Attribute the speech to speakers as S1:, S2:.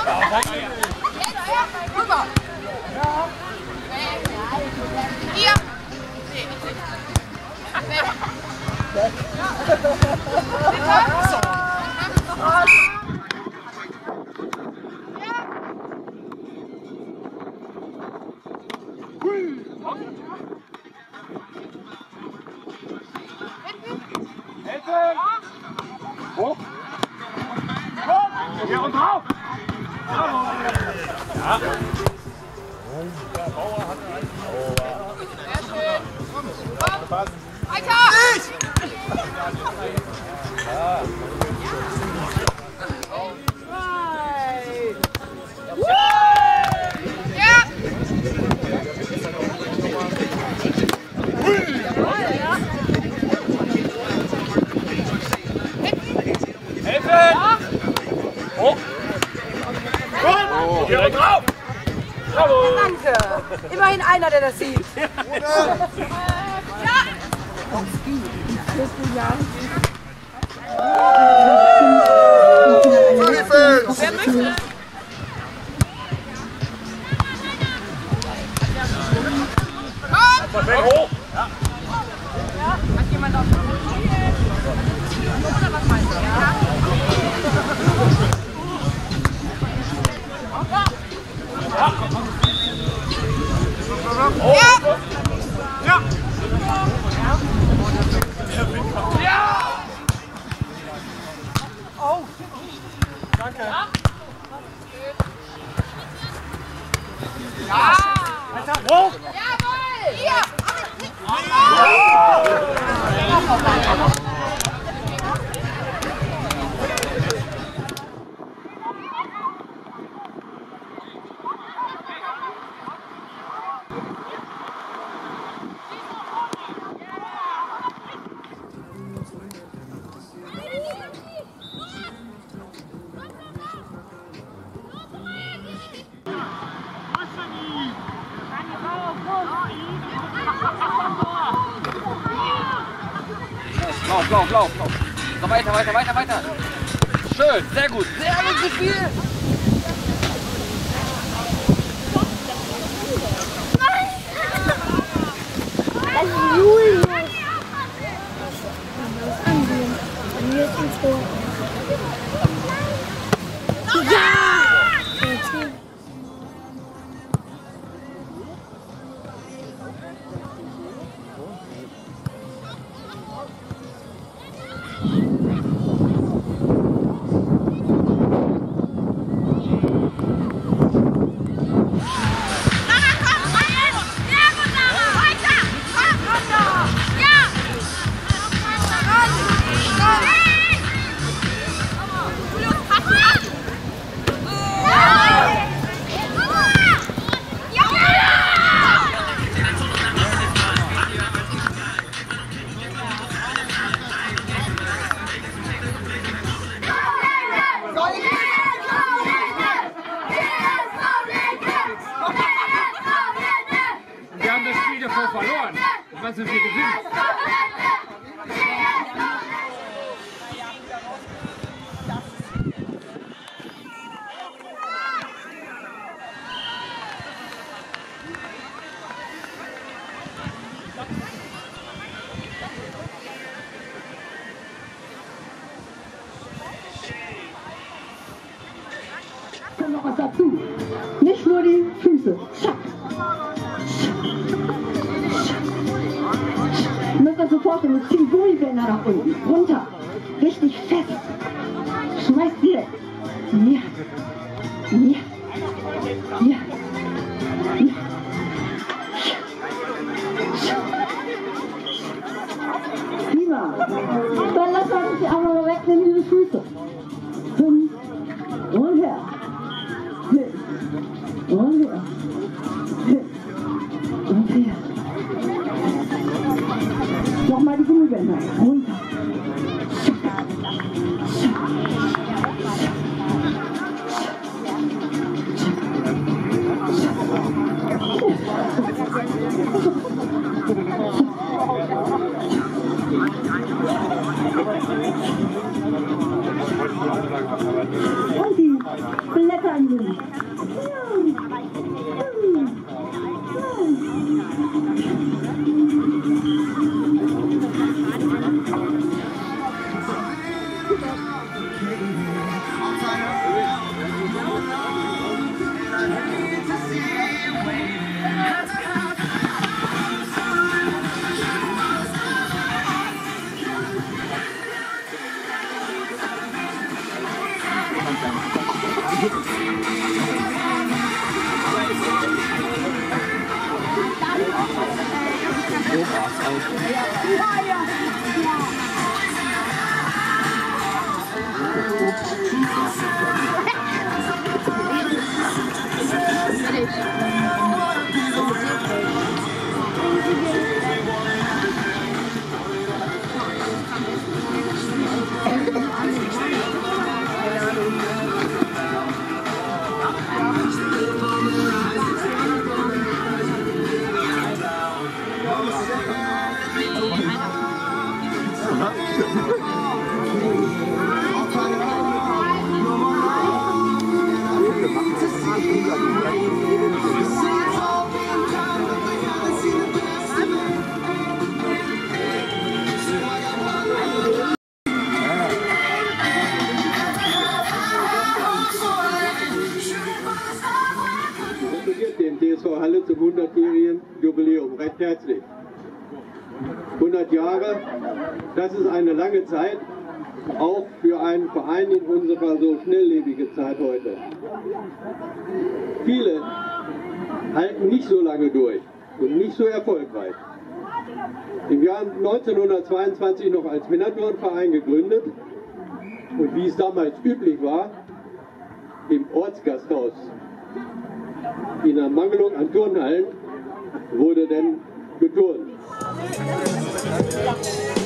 S1: Rüber. Hier.
S2: Hoch. Hier und drauf. Ja. Der Bauer hat einen.
S1: Sehr schön. Weiter.
S2: Hier drauf!
S3: Bravo! Danke! Immerhin einer, der das sieht.
S1: Ja! Wer möchte?
S2: Komm! Hoch! Ja.
S1: Hat jemand auf dem oder was meinst du? Ja.
S2: Ja! Ja! Ja!
S1: Oh!
S2: Danke!
S1: Ja!
S2: Weiter! Hoch!
S1: Jawohl! Hier!
S4: Lauf. So, weiter. Schön, sehr gut gespielt.
S2: Verloren. Was sind wir gewinnt?
S5: Kommt noch was dazu. Nicht nur die Füße. Schack. Ihr müsst euch so vorstellen, es ziehen Gummibänder nach unten, runter, richtig fest. Schmeißt direkt. Hier. Prima. Dann lasst uns die Arme mal wegnehmen, diese Füße. Hin und her. Hin und her. Hin und her. Nochmal die Gummibänder. Runter.
S6: Dem TSV Halle zum 100-jährigen Jubiläum recht herzlich. 100 Jahre, das ist eine lange Zeit, auch für einen Verein in unserer so schnelllebigen Zeit heute. Viele halten nicht so lange durch und nicht so erfolgreich. Im Jahr 1922 noch als Männerturnverein gegründet und wie es damals üblich war, im Ortsgasthaus. In Ermangelung an Turnhallen wurde dann geturnt.